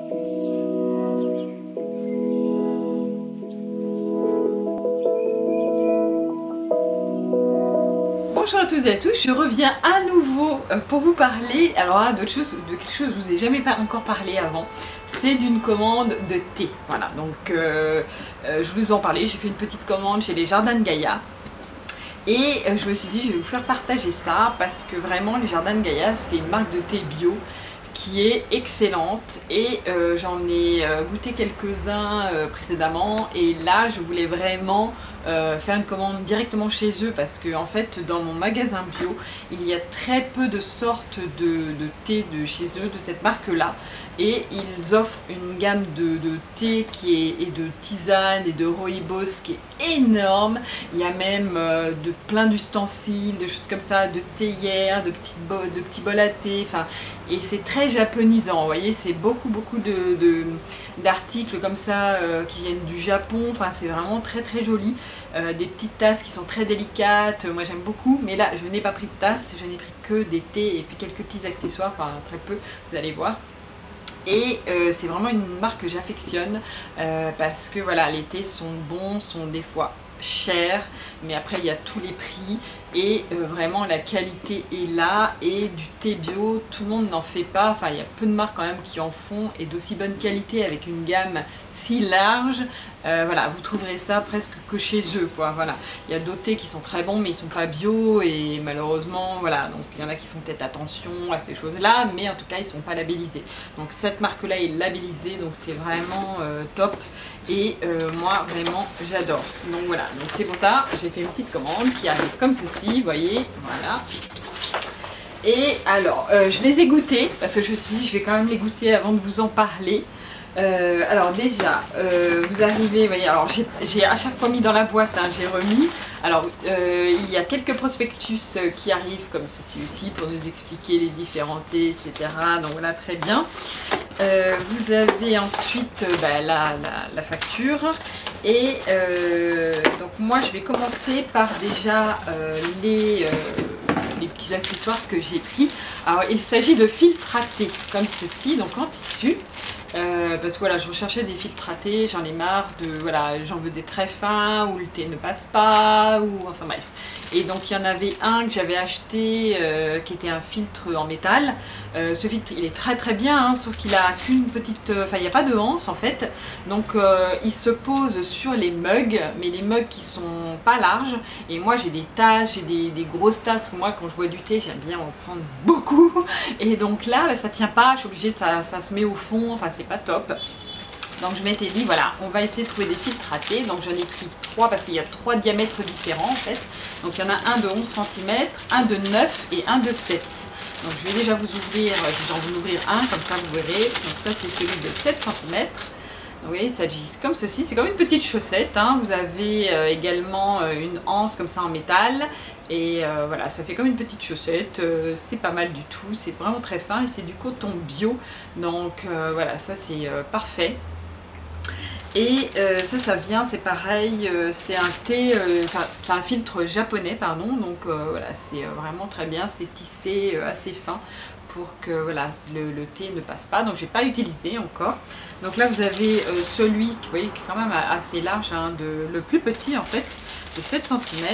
Bonjour à tous et à tous, je reviens à nouveau pour vous parler, alors là, de quelque chose je vous ai jamais encore parlé avant, c'est d'une commande de thé. Voilà, donc je vous en parlais, j'ai fait une petite commande chez les Jardins de Gaïa. Et je me suis dit, je vais vous faire partager ça parce que vraiment, les Jardins de Gaïa, c'est une marque de thé bio qui est excellente et j'en ai goûté quelques-uns précédemment et là je voulais vraiment faire une commande directement chez eux parce que en fait dans mon magasin bio il y a très peu de sortes de thé de chez eux, de cette marque là, et ils offrent une gamme de thé et de tisanes et de rooibos qui est énorme. Il y a même plein d'ustensiles, de choses comme ça, de théières, de petits bols à thé, enfin, et c'est très japonisant, vous voyez, c'est beaucoup d'articles comme ça qui viennent du Japon, enfin c'est vraiment très joli. Des petites tasses qui sont très délicates, moi j'aime beaucoup, mais là je n'ai pas pris de tasse, je n'ai pris que des thés et puis quelques petits accessoires, enfin très peu, vous allez voir. Et c'est vraiment une marque que j'affectionne parce que voilà, les thés sont bons, sont des fois chers, mais après il y a tous les prix et vraiment la qualité est là, et du thé bio tout le monde n'en fait pas, enfin il y a peu de marques quand même qui en font et d'aussi bonne qualité avec une gamme si large. Voilà, vous trouverez ça presque que chez eux quoi. Voilà, il y a d'autres thés qui sont très bons mais ils sont pas bio et malheureusement voilà, donc il y en a qui font peut-être attention à ces choses là, mais en tout cas ils sont pas labellisés. Donc cette marque là est labellisée, donc c'est vraiment top et moi vraiment j'adore. Donc voilà, donc c'est pour ça j'ai fait une petite commande qui arrive comme ceci, vous voyez, voilà. Et alors je les ai goûtés parce que je me suis dit je vais quand même les goûter avant de vous en parler. Alors déjà, vous arrivez, vous voyez, alors j'ai à chaque fois mis dans la boîte, hein, j'ai remis. Alors il y a quelques prospectus qui arrivent comme ceci aussi pour nous expliquer les différents thés, etc. Donc voilà, très bien. Vous avez ensuite la facture et donc moi je vais commencer par déjà les petits accessoires que j'ai pris. Alors il s'agit de filtres à thé comme ceci, donc en tissu. Parce que voilà, je recherchais des filtres à thé, j'en ai marre de, voilà, j'en veux des très fins où le thé ne passe pas, ou enfin bref. Et donc il y en avait un que j'avais acheté qui était un filtre en métal. Ce filtre il est très bien, hein, sauf qu'il a qu'une petite, enfin il n'y a pas de anse en fait. Donc il se pose sur les mugs, mais les mugs qui sont pas larges. Et moi j'ai des tasses, j'ai des grosses tasses. Moi quand je bois du thé j'aime bien en prendre beaucoup. Et donc là bah, ça tient pas, je suis obligée de, ça se met au fond, enfin c'est pas top. Donc je m'étais dit voilà, on va essayer de trouver des filtres à thé. Donc j'en ai pris 3 parce qu'il y a 3 diamètres différents en fait. Donc il y en a un de 11 cm, un de 9 et un de 7. Donc je vais déjà vous ouvrir, je vais en ouvrir un comme ça vous verrez. Donc ça c'est celui de 7 cm. Donc vous voyez, il s'agit comme ceci, c'est comme une petite chaussette, hein. Vous avez également une anse comme ça en métal. Et voilà, ça fait comme une petite chaussette, c'est pas mal du tout, c'est vraiment très fin et c'est du coton bio. Donc voilà, ça c'est parfait. Et ça vient, c'est pareil, c'est un thé, enfin c'est un filtre japonais pardon, donc voilà, c'est vraiment très bien, c'est tissé assez fin pour que voilà, le thé ne passe pas, donc j'ai pas utilisé encore. Donc là vous avez celui vous voyez, qui est quand même assez large, hein, le plus petit en fait, de 7 cm.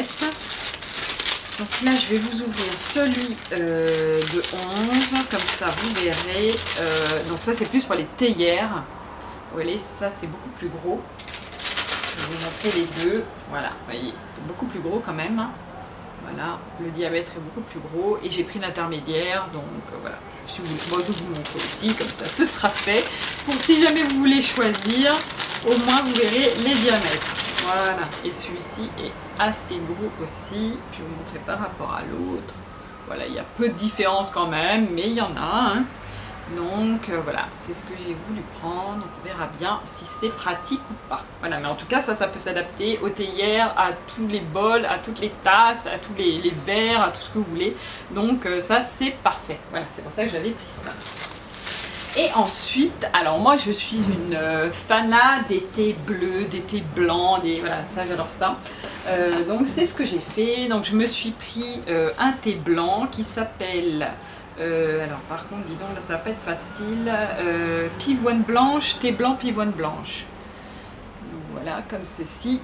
Donc là je vais vous ouvrir celui de 11, comme ça vous verrez, donc ça c'est plus pour les théières. Vous voyez, ça c'est beaucoup plus gros. Je vais vous montrer les deux. Voilà, vous voyez, c'est beaucoup plus gros quand même. Voilà, le diamètre est beaucoup plus gros. Et j'ai pris l'intermédiaire, donc voilà. Moi je vous montre aussi, comme ça ce sera fait. Pour si jamais vous voulez choisir, au moins vous verrez les diamètres. Voilà, et celui-ci est assez gros aussi. Je vais vous montrer par rapport à l'autre. Voilà, il y a peu de différence quand même, mais il y en a. Hein. Donc voilà, c'est ce que j'ai voulu prendre, donc on verra bien si c'est pratique ou pas. Voilà, mais en tout cas ça peut s'adapter aux théières, à tous les bols, à toutes les tasses, à tous les verres, à tout ce que vous voulez. Donc ça c'est parfait, voilà, c'est pour ça que j'avais pris ça. Et ensuite, alors moi je suis une fanat des thés bleus, des thés blancs, voilà, ça j'adore ça. Donc c'est ce que j'ai fait, donc je me suis pris un thé blanc qui s'appelle Alors par contre, dis donc, là ça va pas être facile. Pivoine blanche, thé blanc, pivoine blanche. Donc, voilà, comme ceci.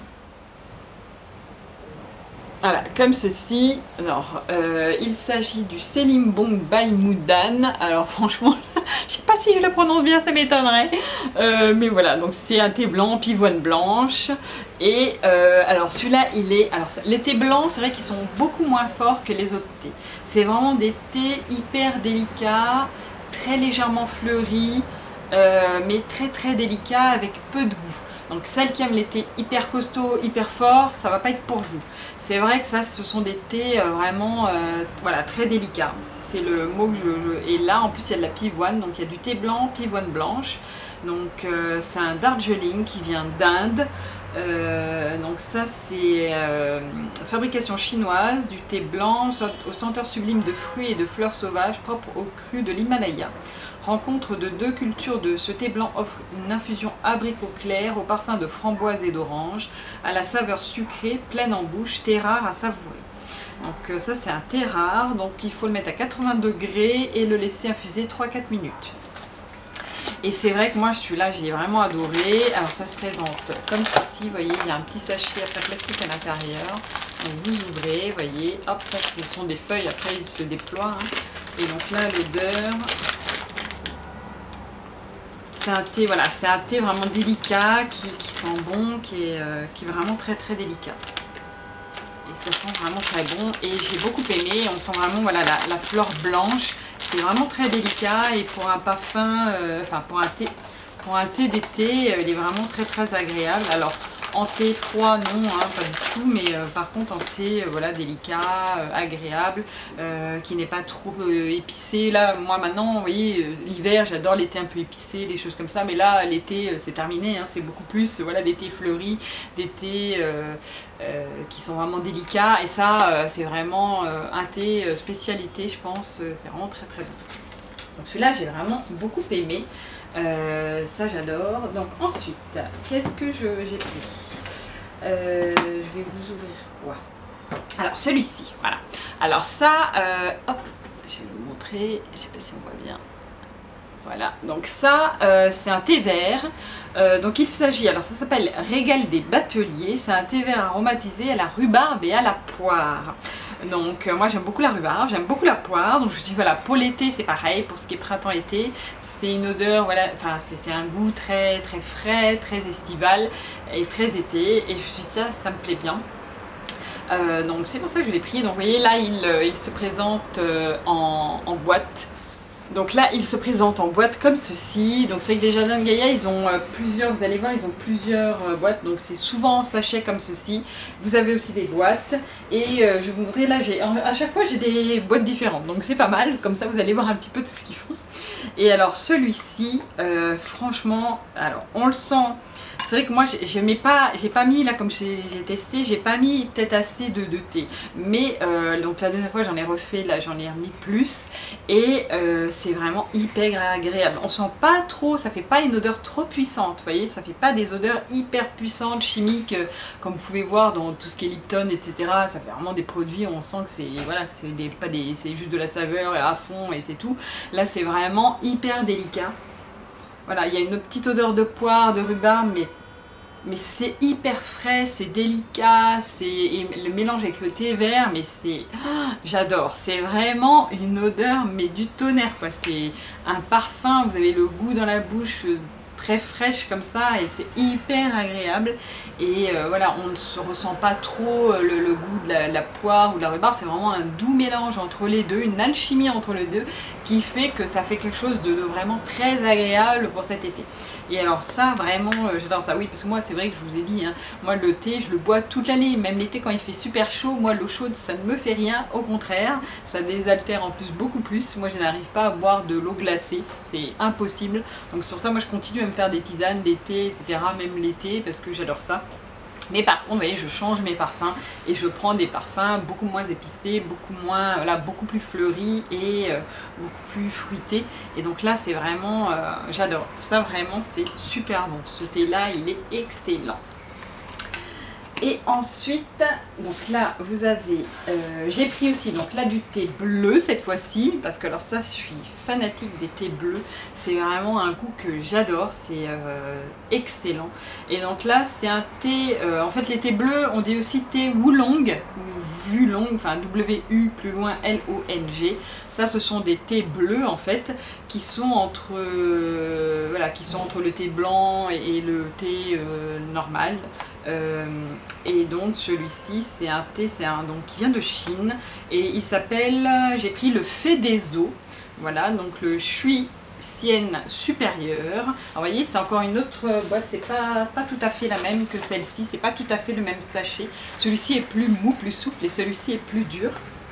Voilà, comme ceci. Alors, il s'agit du Selim Bong by Moudan. Alors franchement, je sais pas si je le prononce bien, ça m'étonnerait. Mais voilà, donc c'est un thé blanc, pivoine blanche. Et alors celui-là, il est... Alors les thés blancs, c'est vrai qu'ils sont beaucoup moins forts que les autres thés. C'est vraiment des thés hyper délicats, très légèrement fleuris, mais très très délicats avec peu de goût. Donc celles qui aiment les thés hyper costauds, hyper forts, ça va pas être pour vous. C'est vrai que ça, ce sont des thés vraiment voilà, très délicats. C'est le mot que Et là, en plus, il y a de la pivoine. Donc il y a du thé blanc, pivoine blanche. Donc c'est un Darjeeling qui vient d'Inde. Donc ça, c'est fabrication chinoise, du thé blanc aux senteurs sublimes de fruits et de fleurs sauvages propres aux crues de l'Himalaya. Rencontre de deux cultures de ce thé blanc offre une infusion abricot clair au parfum de framboise et d'orange, à la saveur sucrée, pleine en bouche, thé rare à savourer. Donc ça c'est un thé rare, donc il faut le mettre à 80 degrés et le laisser infuser 3-4 minutes. Et c'est vrai que moi celui-là j'ai vraiment adoré. Alors ça se présente comme ceci, vous voyez, il y a un petit sachet à plastique à l'intérieur. Donc vous ouvrez, vous voyez, hop, ça ce sont des feuilles, après il se déploie. Hein. Et donc là l'odeur... C'est un thé, voilà, c'est un thé vraiment délicat, qui sent bon, qui est vraiment très très délicat. Et ça sent vraiment très bon et j'ai beaucoup aimé, on sent vraiment voilà, la fleur blanche, c'est vraiment très délicat et pour un parfum, enfin pour un thé d'été, il est vraiment très très agréable. Alors en thé froid non, hein, pas du tout, mais par contre en thé voilà, délicat, agréable, qui n'est pas trop épicé. Là moi maintenant, vous voyez, l'hiver j'adore les thés un peu épicés, des choses comme ça, mais là l'été c'est terminé, hein, c'est beaucoup plus voilà, des thés fleuris, des thés qui sont vraiment délicats et ça c'est vraiment un thé spécialité je pense, c'est vraiment très très bon. Donc celui-là j'ai vraiment beaucoup aimé. Ça j'adore. Donc ensuite, qu'est-ce que j'ai pris? Je vais vous ouvrir quoi? Alors celui-ci, voilà. Alors ça, hop, je vais vous montrer, je sais pas si on voit bien. Voilà, donc ça c'est un thé vert. Donc il s'agit, alors ça s'appelle Régal des Bateliers. C'est un thé vert aromatisé à la rhubarbe et à la poire. Donc moi j'aime beaucoup la rhubarbe, j'aime beaucoup la poire. Donc je me dis voilà, pour l'été c'est pareil, pour ce qui est printemps-été, c'est une odeur, voilà, enfin c'est un goût très très frais, très estival et très été. Et je me suis dit ça me plaît bien. Donc c'est pour ça que je l'ai pris. Donc vous voyez là il se présente en boîte. Donc là, il se présente en boîte comme ceci. Donc c'est que les Jardins de Gaïa, ils ont plusieurs, vous allez voir, ils ont plusieurs boîtes. Donc c'est souvent en sachet comme ceci. Vous avez aussi des boîtes. Et je vais vous montrer, là, à chaque fois, j'ai des boîtes différentes. Donc c'est pas mal. Comme ça, vous allez voir un petit peu tout ce qu'ils font. Et alors celui-ci, franchement, alors on le sent... C'est vrai que moi, j'ai pas mis, là comme j'ai testé, j'ai pas mis peut-être assez de thé. Mais donc la dernière fois j'en ai refait, là j'en ai remis plus. Et c'est vraiment hyper agréable. On sent pas trop, ça fait pas une odeur trop puissante, vous voyez. Ça fait pas des odeurs hyper puissantes, chimiques, comme vous pouvez voir dans tout ce qui est Lipton, etc. Ça fait vraiment des produits où on sent que c'est voilà, c'est juste de la saveur à fond et c'est tout. Là c'est vraiment hyper délicat. Voilà, il y a une petite odeur de poire, de rhubarbe, mais c'est hyper frais, c'est délicat, et le mélange avec le thé vert, mais c'est... j'adore, c'est vraiment une odeur, mais du tonnerre, quoi. C'est un parfum, vous avez le goût dans la bouche très fraîche comme ça, et c'est hyper agréable. Et voilà, on ne se ressent pas trop le goût de la poire ou de la rhubarbe, c'est vraiment un doux mélange entre les deux, une alchimie entre les deux, qui fait que ça fait quelque chose de vraiment très agréable pour cet été. Et alors ça, vraiment, j'adore ça. Oui, parce que moi, c'est vrai que je vous ai dit, hein, moi le thé, je le bois toute l'année, même l'été quand il fait super chaud, moi l'eau chaude, ça ne me fait rien, au contraire, ça désaltère en plus beaucoup plus. Moi, je n'arrive pas à boire de l'eau glacée, c'est impossible. Donc sur ça, moi, je continue à me faire des tisanes, des thés, etc., même l'été, parce que j'adore ça. Mais par contre, vous voyez, je change mes parfums et je prends des parfums beaucoup moins épicés, beaucoup moins, voilà, beaucoup plus fleuris et beaucoup plus fruités. Et donc là, c'est vraiment, j'adore. Ça, vraiment, c'est super bon. Ce thé-là, il est excellent. Et ensuite, donc là vous avez, j'ai pris aussi donc là du thé bleu cette fois-ci, parce que alors ça je suis fanatique des thés bleus, c'est vraiment un goût que j'adore, c'est excellent. Et donc là c'est un thé, en fait les thés bleus on dit aussi thé Wulong, ou Wulong, enfin W-U plus loin L-O-N-G, ça ce sont des thés bleus en fait, qui sont entre, voilà, qui sont entre le thé blanc et le thé normal. Et donc celui-ci c'est un thé, donc qui vient de Chine et il s'appelle, j'ai pris le Fée des eaux, voilà, donc le Shui Xian supérieur. Alors vous voyez c'est encore une autre boîte, c'est pas tout à fait la même que celle-ci, c'est pas tout à fait le même sachet, celui-ci est plus mou, plus souple et celui-ci est plus dur.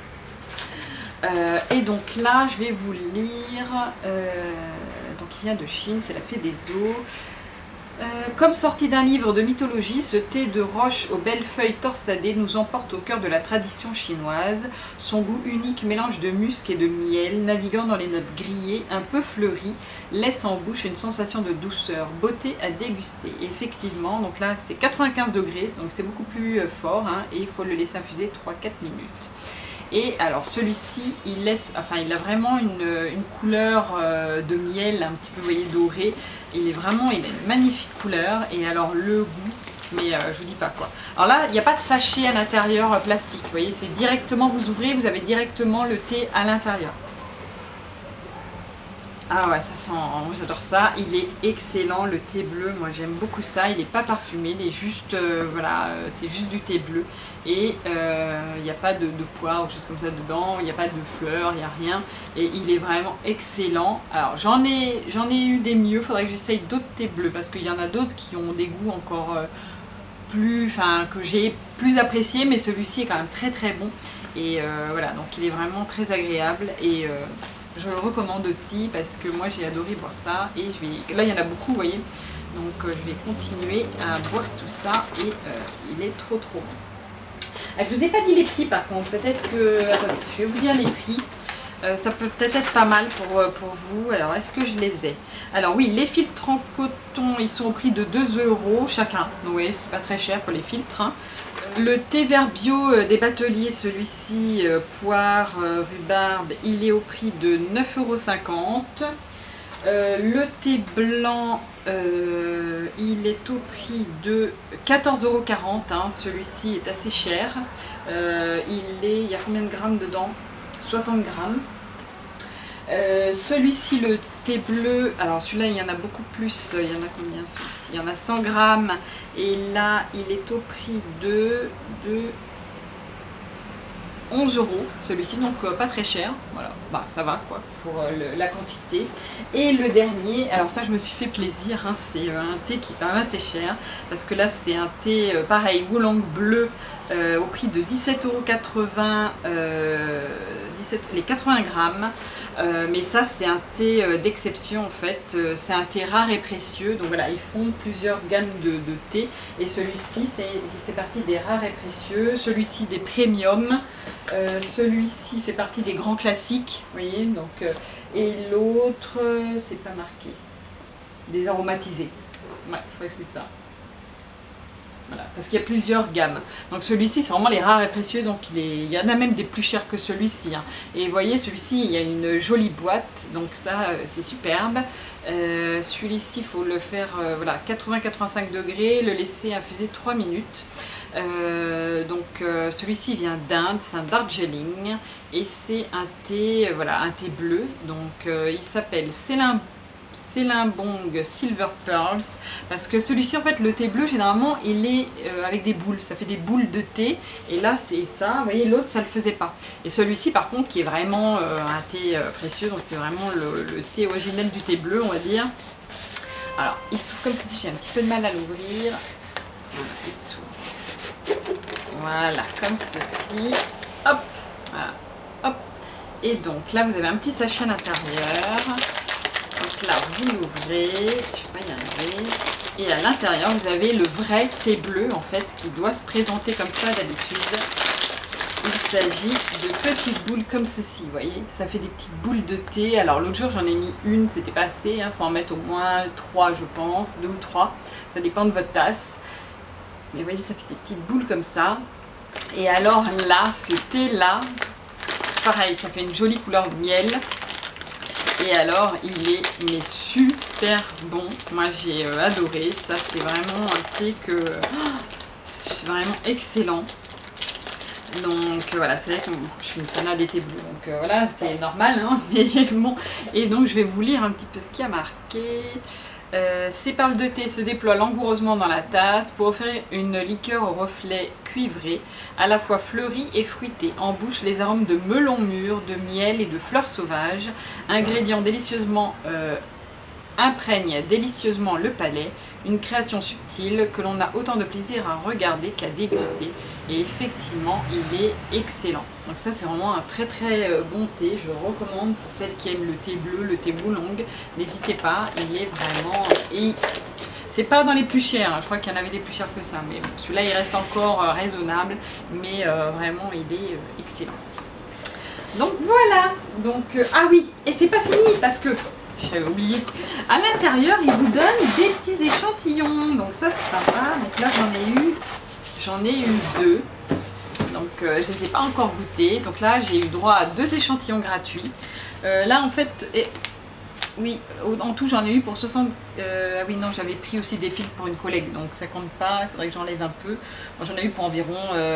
Et donc là je vais vous lire, donc il vient de Chine, c'est la Fée des eaux. Comme sorti d'un livre de mythologie, ce thé de roche aux belles feuilles torsadées nous emporte au cœur de la tradition chinoise. Son goût unique, mélange de musc et de miel, naviguant dans les notes grillées, un peu fleuries, laisse en bouche une sensation de douceur, beauté à déguster. Et effectivement, donc là c'est 95 degrés, donc c'est beaucoup plus fort, hein, et il faut le laisser infuser 3-4 minutes. Et alors celui-ci, il a vraiment une couleur de miel, un petit peu, vous voyez, doré. Il a une magnifique couleur. Et alors le goût, mais je vous dis pas quoi. Alors là, il n'y a pas de sachet à l'intérieur plastique. Vous voyez, c'est directement, vous ouvrez, vous avez directement le thé à l'intérieur. Ah ouais, ça sent, j'adore ça, il est excellent le thé bleu, moi j'aime beaucoup ça, il n'est pas parfumé, il est juste, voilà, c'est juste du thé bleu et il n'y a pas de pois ou choses comme ça dedans, il n'y a pas de fleurs, il n'y a rien et il est vraiment excellent. Alors j'en ai eu des mieux, il faudrait que j'essaye d'autres thés bleus parce qu'il y en a d'autres qui ont des goûts encore que j'ai plus apprécié, mais celui-ci est quand même très très bon et voilà, donc il est vraiment très agréable et je le recommande aussi parce que moi j'ai adoré boire ça et là il y en a beaucoup, vous voyez, donc je vais continuer à boire tout ça et il est trop bon. Je vous ai pas dit les prix par contre, peut-être que, attendez, je vais vous dire les prix, ça peut peut-être être pas mal pour vous. Alors est-ce que je les ai? Alors oui, les filtres en coton ils sont au prix de 2 € chacun, donc oui c'est pas très cher pour les filtres, hein. Le thé vert bio des bateliers, celui-ci, poire, rhubarbe, il est au prix de 9,50 €. Le thé blanc, il est au prix de 14,40 €, hein. Celui-ci est assez cher. Il y a combien de grammes dedans? 60 grammes. Celui-ci, le thé bleu, alors celui-là il y en a beaucoup plus, il y en a combien celui-ci? Il y en a 100 grammes et là il est au prix de 11 € celui-ci, donc pas très cher, voilà, bah ça va quoi pour la quantité. Et le dernier, alors ça je me suis fait plaisir, hein, c'est un thé qui est quand même assez cher parce que là c'est un thé pareil Wulong bleu au prix de 17,80 €, les 80 grammes. Mais ça c'est un thé d'exception en fait, c'est un thé rare et précieux, donc voilà, ils font plusieurs gammes de thé et celui-ci il fait partie des rares et précieux, celui-ci des premium, celui-ci fait partie des grands classiques, vous voyez, donc, et l'autre c'est pas marqué, des aromatisés, ouais, je crois que c'est ça. Voilà, parce qu'il y a plusieurs gammes. Donc celui-ci, c'est vraiment les rares et précieux, donc il y en a même des plus chers que celui-ci, hein. Et vous voyez, celui-ci, il y a une jolie boîte, donc ça, c'est superbe. Celui-ci, il faut le faire, voilà, 80-85 degrés, le laisser infuser 3 minutes. Celui-ci vient d'Inde, c'est un Darjeeling, et c'est un thé, voilà, un thé bleu. Donc il s'appelle Célimbong Silver Pearls, parce que celui-ci en fait le thé bleu généralement il est avec des boules, ça fait des boules de thé et là c'est ça, vous voyez, l'autre ça le faisait pas. Et celui-ci par contre qui est vraiment un thé précieux, donc c'est vraiment le thé originel du thé bleu on va dire. Alors il s'ouvre comme ceci, j'ai un petit peu de mal à l'ouvrir, voilà, il s'ouvre, voilà, comme ceci, hop, voilà, hop, et donc là vous avez un petit sachet à l'intérieur. Donc là, vous l'ouvrez, je ne vais pas y arriver, et à l'intérieur, vous avez le vrai thé bleu, en fait, qui doit se présenter comme ça d'habitude. Il s'agit de petites boules comme ceci, vous voyez, ça fait des petites boules de thé. Alors l'autre jour, j'en ai mis une, c'était pas assez, hein, faut en mettre au moins 3, je pense, 2 ou 3, ça dépend de votre tasse. Mais vous voyez, ça fait des petites boules comme ça. Et alors là, ce thé là, pareil, ça fait une jolie couleur de miel. Et alors, il est mais super bon. Moi, j'ai adoré. Ça, c'est vraiment un thé que c'est vraiment excellent. Donc voilà, c'est vrai que je suis une fanade des thés bleus, donc voilà, c'est normal, hein, mais bon. Et donc je vais vous lire un petit peu ce qu'il y a marqué. Ces perles de thé se déploient langoureusement dans la tasse pour offrir une liqueur au reflet cuivré, à la fois fleurie et fruitée. En bouche, les arômes de melon mûr, de miel et de fleurs sauvages, ingrédients délicieusement imprègne délicieusement le palais, une création subtile que l'on a autant de plaisir à regarder qu'à déguster, et effectivement il est excellent. Donc ça c'est vraiment un très bon thé, je le recommande pour celles qui aiment le thé bleu, le thé oolong, n'hésitez pas, il est vraiment... Et c'est pas dans les plus chers, hein. Je crois qu'il y en avait des plus chers que ça, mais bon, celui-là il reste encore raisonnable, mais vraiment il est excellent. Donc voilà, donc ah oui, et c'est pas fini parce que j'avais oublié. À l'intérieur, il vous donne des petits échantillons. Donc ça, c'est sympa. Donc là, j'en ai eu 2. Donc je ne les ai pas encore goûtés. Donc là, j'ai eu droit à 2 échantillons gratuits. Là, en fait, oui, en tout, j'en ai eu pour 60... ah oui, non, j'avais pris aussi des fils pour une collègue. Donc ça compte pas. Il faudrait que j'enlève un peu. Bon, j'en ai eu pour environ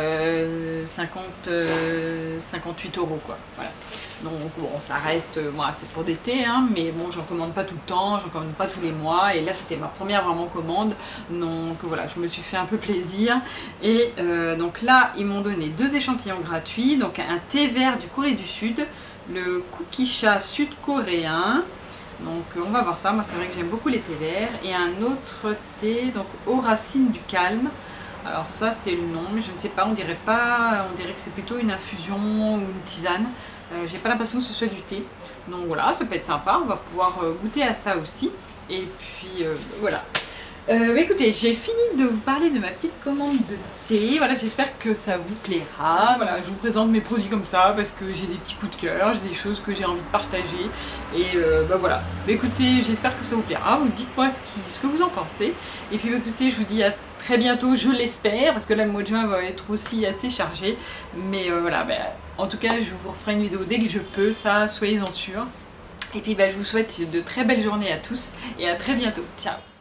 58 € quoi. Voilà. Donc bon, ça reste, moi c'est pour des thés, hein, mais bon, j'en commande pas tout le temps, j'en commande pas tous les mois, et là c'était ma première vraiment commande, donc voilà, je me suis fait un peu plaisir, et donc là ils m'ont donné 2 échantillons gratuits, donc un thé vert du Corée du Sud, le Kukisha sud-coréen, donc on va voir ça, moi c'est vrai que j'aime beaucoup les thés verts, et un autre thé, donc aux racines du calme. Alors ça c'est le nom, mais je ne sais pas, on dirait que c'est plutôt une infusion ou une tisane. J'ai pas l'impression que ce soit du thé. Donc voilà, ça peut être sympa, on va pouvoir goûter à ça aussi. Et puis voilà. Écoutez, j'ai fini de vous parler de ma petite commande de thé. Voilà, j'espère que ça vous plaira. Voilà, je vous présente mes produits comme ça parce que j'ai des petits coups de cœur, j'ai des choses que j'ai envie de partager. Et bah voilà. Écoutez, j'espère que ça vous plaira. Vous dites-moi ce que vous en pensez. Et puis écoutez, je vous dis à très bientôt, je l'espère, parce que là le mois de juin va être aussi assez chargé. Mais voilà, en tout cas, je vous referai une vidéo dès que je peux, ça, soyez-en sûrs. Et puis je vous souhaite de très belles journées à tous et à très bientôt. Ciao!